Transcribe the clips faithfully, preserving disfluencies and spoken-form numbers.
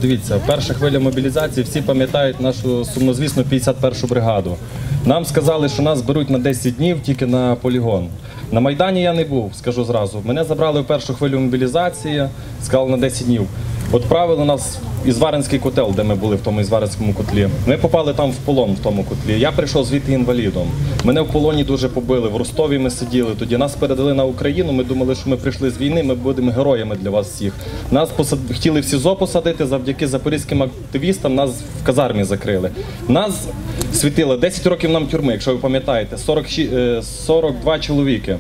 Дивіться, перша хвиля мобілізації, всі пам'ятають нашу сумнозвісну п'ятдесят першу бригаду. Нам сказали, що нас беруть на десять днів тільки на полігон. На Майдані я не був, скажу зразу. Мене забрали в першу хвилю мобілізації, сказали на десять днів. Відправили нас в Ізваринський котел, де ми були, в тому Ізваринському котлі. Ми попали там в полон, в тому котлі. Я прийшов звідти інвалідом. Мене в полоні дуже побили, в Ростові ми сиділи. Тоді нас передали на Україну, ми думали, що ми прийшли з війни, ми будемо героями для вас всіх. Нас посад... хотіли в СІЗО посадити, завдяки запорізьким активістам нас в казармі закрили. Нас світило десять років нам тюрми, якщо ви пам'ятаєте, сорок шість, сорок два чоловіки.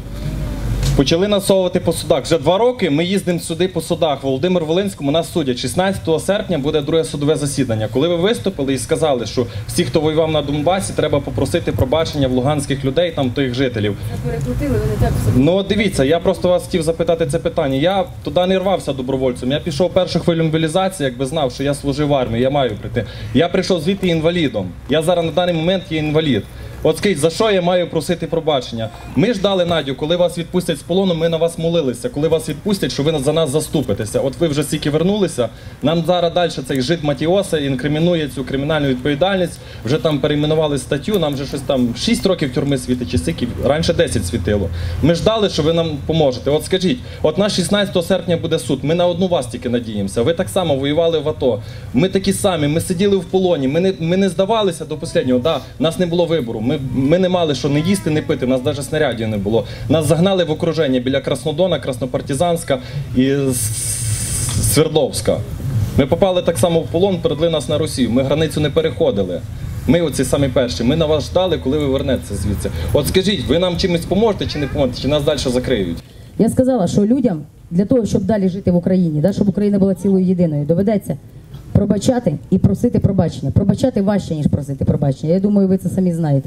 Почали насовувати по судах. Вже два роки ми їздимо сюди по судах. В Володимир-Волинському нас судять. шістнадцятого серпня буде друге судове засідання. Коли ви виступили і сказали, що всі, хто воював на Донбасі, треба попросити пробачення в луганських людей, там тих жителів. Перекрутили, вони так собі. Ну дивіться, я просто вас хотів запитати це питання. Я туди не рвався добровольцем. Я пішов першу хвилю мобілізації, якби знав, що я служив в армії, я маю прийти. Я прийшов звідти інвалідом. Я зараз на даний момент є інвалід. От скажіть, за що я маю просити пробачення? Ми ждали, Надю, коли вас відпустять з полону, ми на вас молилися. Коли вас відпустять, що ви за нас заступитеся. От ви вже стільки вернулися, нам зараз далі цей жид Матіоса інкримінує цю кримінальну відповідальність. Вже там перейменували статтю, нам вже щось там шість років тюрми світить, чи скільки, раніше десять світило. Ми ждали, що ви нам поможете. От скажіть, от на шістнадцятого серпня буде суд, ми на одну вас тільки надіємося. Ви так само воювали в АТО. Ми такі самі, ми сиділи в полоні, ми не, ми не здавалися до останнього. Да, у нас не було вибору. Ми, ми не мали що не їсти, не пити, у нас навіть снарядів не було. Нас загнали в окруження біля Краснодона, Краснопартизанська і Свердловська. Ми попали так само в полон, передали нас на Росію. Ми границю не переходили. Ми оці самі перші. Ми на вас ждали, коли ви вернетеся звідси. От скажіть, ви нам чимось поможете чи не поможете, чи нас далі закриють? Я сказала, що людям для того, щоб далі жити в Україні, да, щоб Україна була цілою єдиною, доведеться пробачати і просити пробачення. Пробачати важче, ніж просити пробачення. Я думаю, ви це самі знаєте.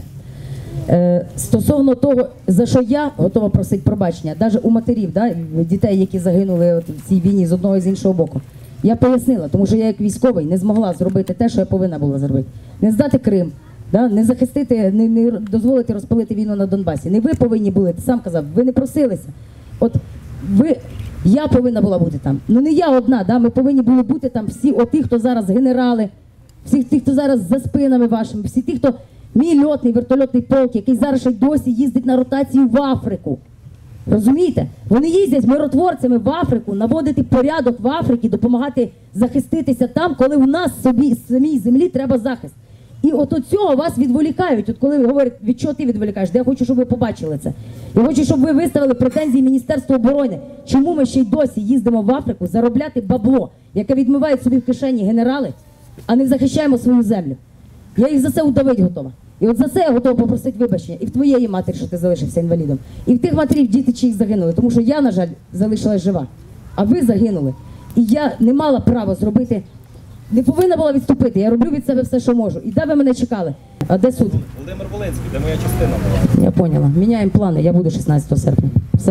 Е, стосовно того, за що я готова просити пробачення, навіть у матерів, да, дітей, які загинули от в цій війні з одного і з іншого боку, я пояснила, тому що я як військовий не змогла зробити те, що я повинна була зробити. Не здати Крим, да, не захистити, не, не дозволити розпалити війну на Донбасі. Не ви повинні були, ти сам казав, ви не просилися. От ви, я повинна була бути там. Ну не я одна, да, ми повинні були бути там всі, от ті, хто зараз генерали, всі ті, хто зараз за спинами вашими, всі ті, хто мій льотний вертольотний полк, який зараз ще й досі їздить на ротацію в Африку. Розумієте? Вони їздять миротворцями в Африку, наводити порядок в Африці, допомагати захиститися там, коли у нас собі, самій землі треба захист. І от от цього вас відволікають. От коли ви говорите, від чого ти відволікаєш? Я хочу, щоб ви побачили це. Я хочу, щоб ви виставили претензії Міністерству оборони. Чому ми ще й досі їздимо в Африку заробляти бабло, яке відмивають собі в кишені генерали, а не захищаємо свою землю? Я їх за це удавити готова. І от за це я готова попросити вибачення. І в твоєї матері, що ти залишився інвалідом. І в тих матерів діти чиїх загинули. Тому що я, на жаль, залишилась жива. А ви загинули. І я не мала права зробити, не повинна була відступити. Я роблю від себе все, що можу. І де ви мене чекали? А де суд? Володимир-Волинський, де моя частина була. Я поняла. Міняємо плани. Я буду шістнадцятого серпня. Все.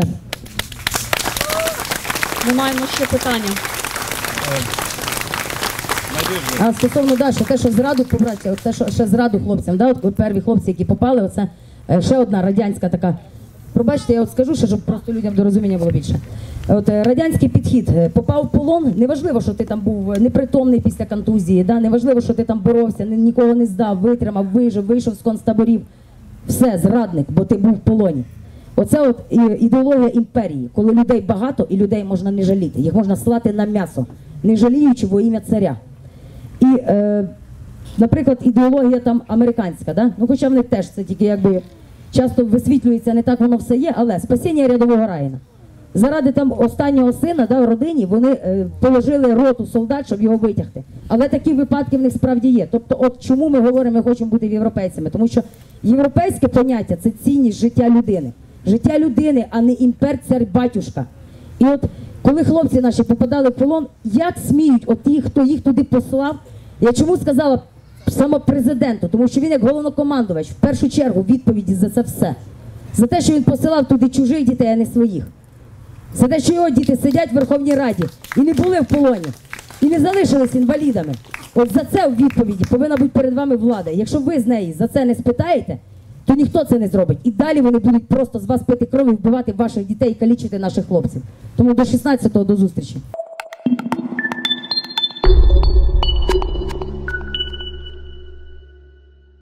Ми маємо ще питання. А стосовно, да, що те, що зраду побрати, те, що ще зраду хлопцям, да, от перві хлопці, які попали, оце е, ще одна радянська така. Пробачте, я от скажу, ще, щоб просто людям до розуміння було більше. От е, радянський підхід. Попав в полон, неважливо, що ти там був непритомний після контузії, да, неважливо, що ти там боровся, нікого не здав, витримав, вижив, вийшов з концтаборів. Все, зрадник, бо ти був в полоні. Оце от ідеологія імперії, коли людей багато і людей можна не жаліти. Їх можна слати на м'ясо, не жаліючи во ім'я царя. І, е, наприклад, ідеологія там американська, да? Ну, хоча в них теж це тільки якби часто висвітлюється, не так воно все є, але спасіння рядового Райана. Заради там останнього сина, да, в родині вони е, положили роту солдат, щоб його витягти. Але такі випадки в них справді є. Тобто, от чому ми говоримо, ми хочемо бути європейцями? Тому що європейське поняття – це цінність життя людини. Життя людини, а не імпер-цар-батюшка. І от коли хлопці наші попадали в полон, як сміють от ті, хто їх туди послав? Я чому сказала саме президенту? Тому що він як головнокомандувач в першу чергу відповіді за це все. За те, що він посилав туди чужих дітей, а не своїх. За те, що його діти сидять в Верховній Раді і не були в полоні. І не залишились інвалідами. От за це у відповіді повинна бути перед вами влада. Якщо ви з неї за це не спитаєте, то ніхто це не зробить. І далі вони будуть просто з вас пити кров і вбивати ваших дітей і калічити наших хлопців. Тому до шістнадцятого до зустрічі.